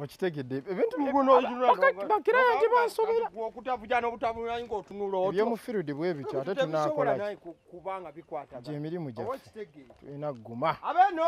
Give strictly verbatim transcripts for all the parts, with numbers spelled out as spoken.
Okitegedde ebintu muguno bakira yange bansobera okutavujana obutavujana ngo otunula otyo ebyo mu field bwe bityo ate tunakola naye kubanga bikwata je emirimu gyaffe tulina guma abeno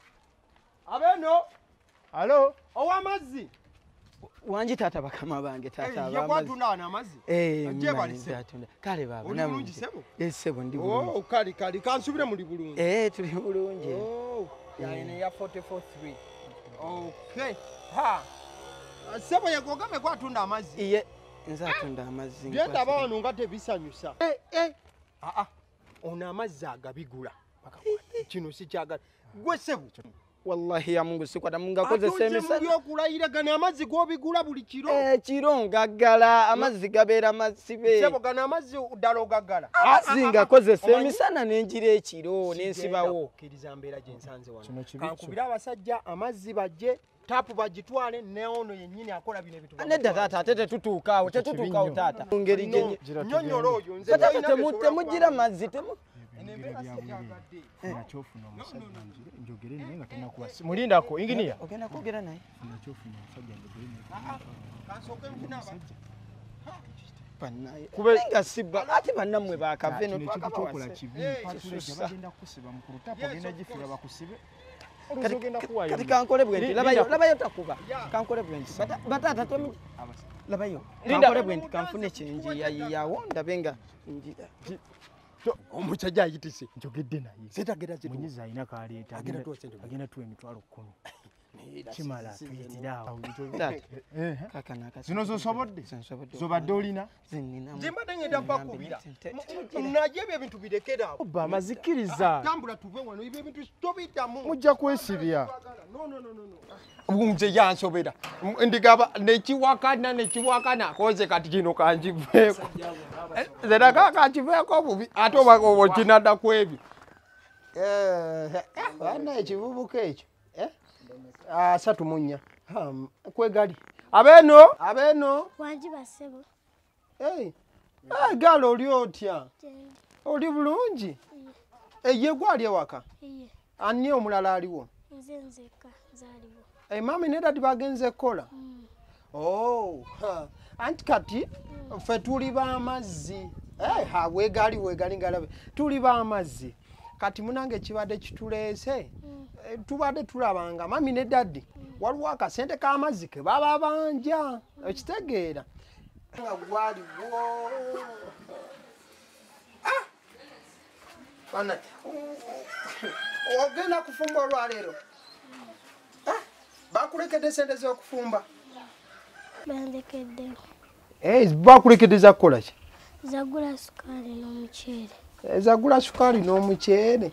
abeno alo ow'amazzi wanji tata bakama bange tata abamazzi yakwatundana amazzi eh kale baba namulungi sebo esebo ndi bulungi oh kali kali kansubire muri bulungi eh tuli bulungi oh yaine ya forty-four three okay ha sebo yakogame kwatunda amazzi iye nzatunda amazzi byenda abantu ngate bisanyusa eh eh ah ah ona amazzi agabigula bakakwata kino si kyaga gwe sebo wallahi ya Mungu sikwata Mungu akoze semesa ati okulayira gana amazzi gobigula buli kiro eh kiro ngagala amazzi gabera masibe sebo gana amazzi udalo gagala azinga akoze semisana nenjira ekiro nensibawo kiriza mbera je nsanze wano kankubira abasajja amazzi baje tapu bagitwale neono yennyini akola bino bitu nedda tata atete tutuukawo tetutuukawo tata ngeri je nyonyolo oyo nze temutte mugira mazzi temu nachofuna omusajja njogere naye nga tanakuwa mulindako engineer ogenda kwogera naye nachofuna omusajja njogere kansoke mfuna abasajja banaye kubenga sibba ati bannamwe bakave no twakakola kibi patule bagenda kusiba mu kurutapo genda gifira bakusibe oluzogenda kuwayo kati kankole bwenti labayo labayo takuba kankole bwenti batata temu labayo kankole bwenti kanfune chenji ya yawo ndabenga njira omuchaja ayitise njogedde naye setagera kitu munyiza ayina kaleeta agenda tuwe emitwalo kkumi kimala tuyitirawo kaka nakasi zino zosobodde zobadde olina zimbadde ngenda bakubira naje ebyo ebintu birekera oba amazikiriza tambula tuve wano ebyo ebintu tobitamu mujja kwesibya no no no no nze yansobera ndigaba nekiwakana nekiwakana koze kati kino kanjiveeko zera kaka kiveeko bubi ate oba okinadda kwebyo bana ekivubuka ekyo asatu munya kwegali abeno abeno wanji basebo hey ah galo oli otya oli bulungi eye gwali ewaka iye ani omulala aliwo nze nzeka zaliwo eh mami ne dadi bagenze kola oh anti kati fe tuli ba amazzi eh ha wegali wegali ngalabe tuli ba amazzi kati munange kibadde kitulese tubadde tulabanga mami ne dadi waliwo akasente k'amazzi ke baba banja ekitegeera nga gwali gwo ah bana ogenda kufumba olwaleero ah bakulekedde sente z'okufumba bandekedde eh bakulekedde za kukola ki zagula sukali n'omuceere zagula sukali n'omuceere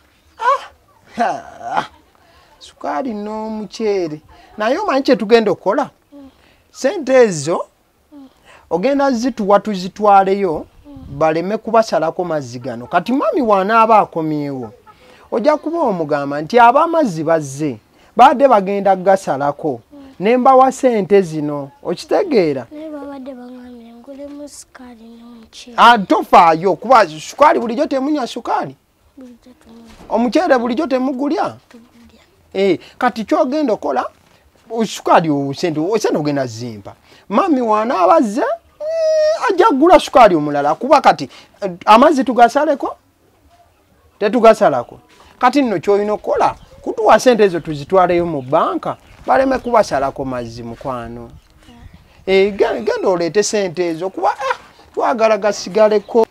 ah sukali n'omuceere naye omanyi kye tugenda okukola sente ezo ogenda zituwa tuzitwaleyo baleme kubasalako mazzi gano kati mami wanaaba akomyewo ojja kuba omugamba nti ab'amazzi bazze badde bagenda gasalako nembawa sente zino okitegeera babadde bangambye ngulemu sukali n'omuceere tofaayo kuba sukali bulijjo temunywa sukali omuceere bulijjo temugulya eh kati kyogenda okola sukali osente osente ogenda zimpa mami wanaabazze ajja kugula sukali omulala kuba kati amazzi tugasaleko tetugasalako kati nno kyolina okukola kutuwa sente ezo tuzitwaleyo mu banka baleme kubasalako mazzi mukwano eh genda oleete sente ezo kuba twagala gasigaleko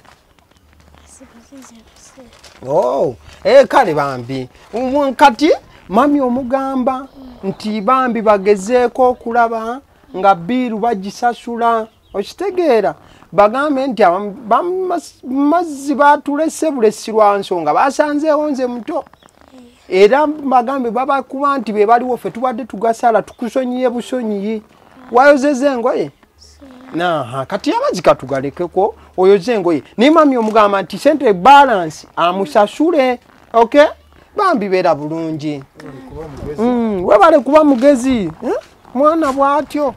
oh eh kale bambi kati mami omugamba nti bambi bagezeeko okulaba nga biiru bagisasula okitegeera bagambe nti mazzi batulese bulesirwa nsonga basanzeewo nze muto era bagambe babakuba nti be baliwo ffe tubadde tugasala tukusonyiye busonyiye wayozeze engoye naha kati amazzi katugalekeko oyoze engoye naye mami omugamba nti sente balance amusasule okay bambi beera bulungi webale kuba mugezi mwana bwatyo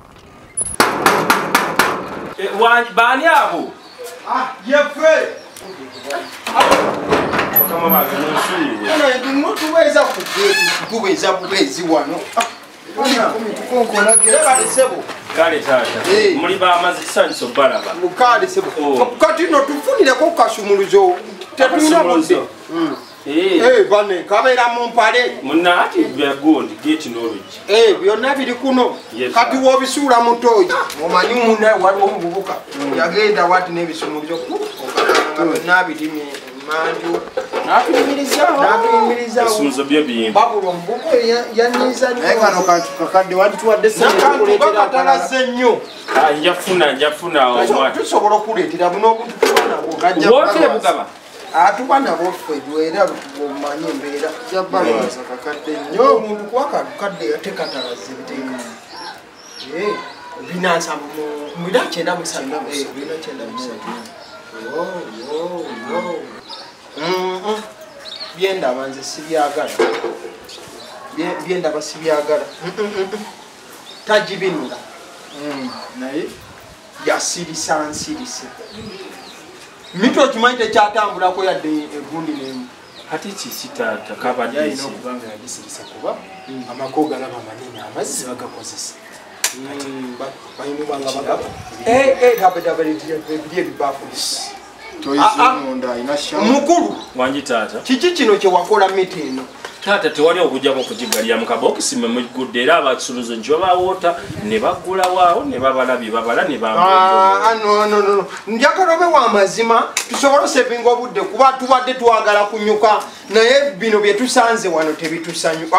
bani abo yefe kama bagano nsuye tuweza kugeti tuweza bubezi wano tukonkona kale sebo kale tata muli ba AMAZZI sanso balaba mukale sebo kati no tufunire ko kasumuluzo tetuna budde eh bane kabera mu mpale munna ati bya gold gate knowledge eh byonna biri kuno kati wo bisula mutoyi omanyi munna wali omububuka yagenda wati nebisumuluzo nabidimi manju nakimiriza nakimiriza sunzo bya biyimba babulo mbuko yanyiza naye kano kantu kakadde wandi tuwadde sekuleetera nnyo njafuna njafuna omwana tusobola okuleetera buno obuntu tubana wotere bugaba atuba nabo ffe era omanyi embeera jabbaza kakadde nnyo nyo omuntu kwakantu kadde yatekatalaze biteeka binansa mwina kyenda musatu bina kyenda musatu byendaba nze sibyagala byendaba sibyagala tagibinula naye yasirisa nsirise mito okimanyi tekyatambulako yadde egundi nemu ati kisitata kabadde yalina okubanga yagisirisa kuba amako galaba manene amazzi bagakozesa bayinubanga bagaba ebiri ebibafulis toyizimunda ayina shamu mukulu wangi tata kiki kino kyewakola miti eno tata tewali okujjako okugigalira mu kabokisi mwe mugudde era abasuluzo nti babawoota ne baggula waawo ne babalabye babala ne banonono njagala obe wa mazima tusobole osevinga obudde kuba tubadde twagala kunyuka naye bino bye tusanze wano tebitusanyu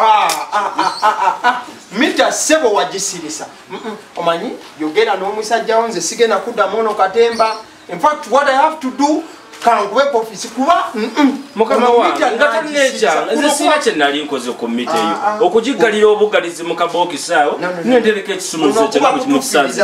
mita sebo wagisirisa omanyi yogera n'omusajjawo nze sigenda kuddamu ono katemba. In fact, what I have to do can't wake up is kuba mukama wange ngata necha nze sina kye nali nkoze ku mite eyo okugigalira obugalizi mu kabokisi awo nentereka ekisumuzo kye mu kisanze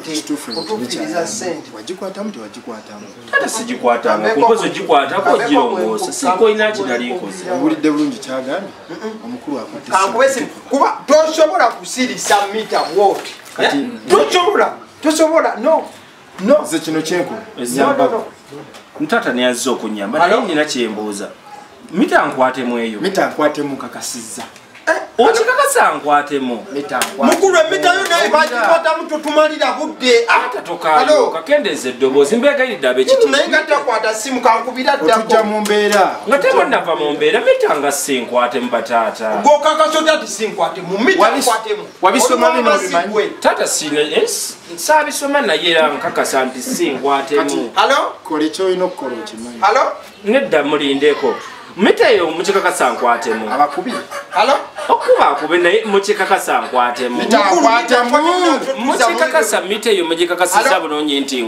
wagikwatamu tewagikwatamu tata sigikwatanga kumpozo gikwatako girongoosa sikoyina kye nali nkoze owulidde bulungi kyagambye omukulu akwate kuba tosobola kusirisa mita woti tosobola tosobola no no ze kino kyenko ntata neyaze okunyamba naye nina kyembuuza mita nkwatemu eyo mita nkwatemu kakasizza okikakasa nkwatemu mukulu emita yo naye bagikwatamu totumalira budde ata tokayo kakendeeza eddoboozi mbegayiridde abekiti naye nga takwata simu kankubira ddakotujja mu mbeera nga tebo nava mu mbeera mita nga sinkwatemu bataata gokakaso tati sinkwatemu mita nkwatemu wabisoma bino bimanyi tata sina saabisoma naye era nkakasa nti sinkwatemu kola ekyoyina okukola okimanyi nedda mulindeeko mita eyo mukikakasa nkwatemu abakubi okuba akube naye mukikakasa nkwatemu mukikakasa mita eyo mugikakasiza bulungi nti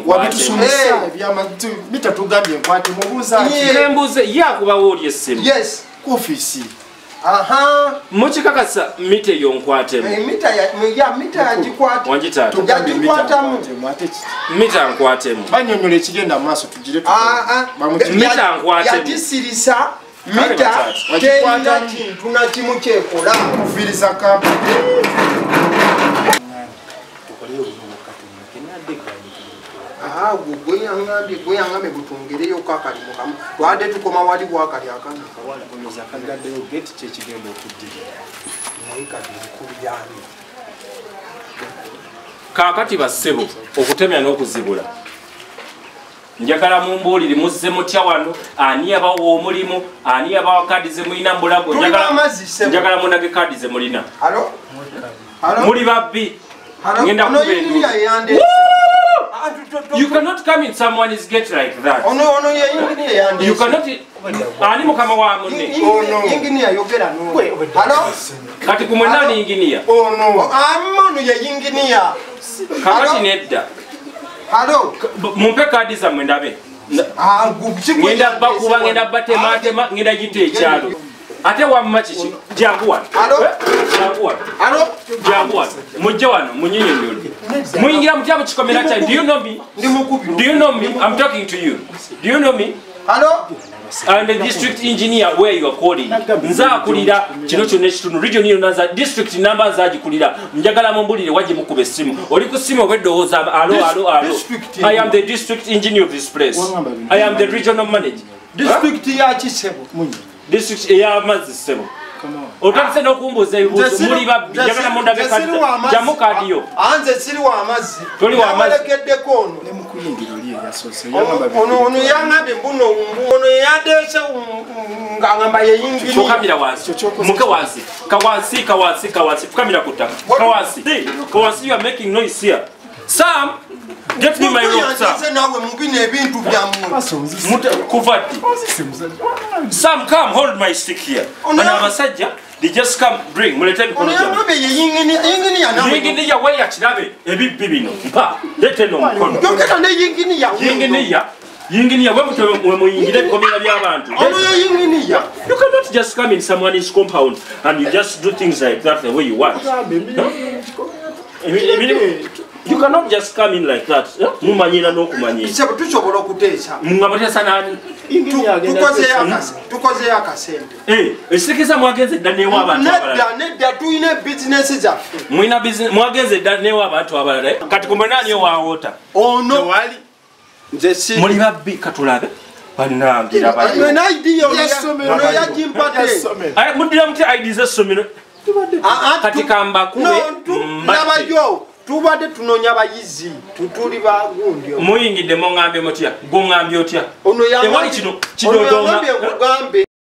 mita tugambye nkwatemu obuuzaembuuze ye akubawo oli essimu ku ofiisi mukikakasa mita eyo nkwatemu mita nkwatemu banyonyola ekigenda mu maaso tugire mita nkwatemu mita terina kintu na kimu kyekola kufiiriza kampi gweyaŋambye gweyaŋambye butongereyo kakalimu kamu twadde tukoma wali bwakali akana akagaddeo geti kyekigenda okuddira naye kati nkulu yami kaakati bassebo okutemya n'okuzibula njagala mumbuulire muzze mutya wano ani abawa omulimu ani abawa kaadi ze mulina mbulago njagala munage kaadi ze mulina muli babbi ngenda kubendu you cannot come in someone's gate like that ono ono ye engineer yandi you cannot ani mukama wa munne engineer yogera no halo kati kumwe nani engineer ono amano ye engineer kakati nedda halo mumpe kaadi za mwendabe ngenda bakuba ngenda batematema ngenda gite ekyalo ate wamma kiki jangu wano jangu wano jangu wano mujje wano munyinyonnyole muyingira mutya mu kikomera kyange do you know me do you know me I'm talking to you do you know me halo and the district engineer where you are calling nza akulira kino kyonna ekitunu region ino naza district number nzagikulira njagala mumbulire wajje mukube essimu oli ku ssimu obweddowooza alo alo alo I am the district engineer of this place I am the regional manager district ya kisebo district ya AMAZZI sebo Otandise n'okumbuuza ebibuuzo muli babbi njagala mundage kati jamu kaadiyo. Anze siri wa amazzi. Toli wa amazzi. Yamalekeddeko ono. Ne mu kuyingira oli eyasoose. Ono ono yangambye mbuno ono yadeese ng'angamba yeyingiri. Fukamira wansi. Muke wansi. Kawansi kawansi kawansi. Fukamira ku ttaka. Kawansi. Kawansi, you are making noise here. Sam, get me my rope, Sam. Nawe mubine ebintu byammwe. Kuvati. Sam, come hold my stick here. Ana abasajja, they just come bring. Mulete bikono byammwe. Ono yanabe yingini yingini yanabe. Yingini ya waya kirabe ebibbi bino. Mpa, lete no mukono. Yoketa ne yingini ya. Yingini ya. Yingini ya we muyingire bikomera by'abantu. Ono yingini ya. You cannot just come in someone's compound and you just do things like that the way you want. No? You cannot just come in like that. Mumanyira n'okumanyira. Kisebo tusobola okuteesa. Mwabateesa nani? Tukoze yakase. Tukoze yakasente. Eh, esikisa mwagenze dda newa abantu abalala. Nedda nedda tuyina business zaffe. Mwina business mwagenze dda newa abantu abalala. Kati kumbe nani owaawota? Ono wali. Nze si. Muli babbi katulabe. Bannangira bali. Mwe na idea ono yajimpate. Ay mudira muti I D z'essomero. Kati kamba kube. Nabayo. Tubadde tunonya abayizi tutuli bagundi muyingidde mo ngambe mutya go ngambye otya ono yangambye kino kino kugambe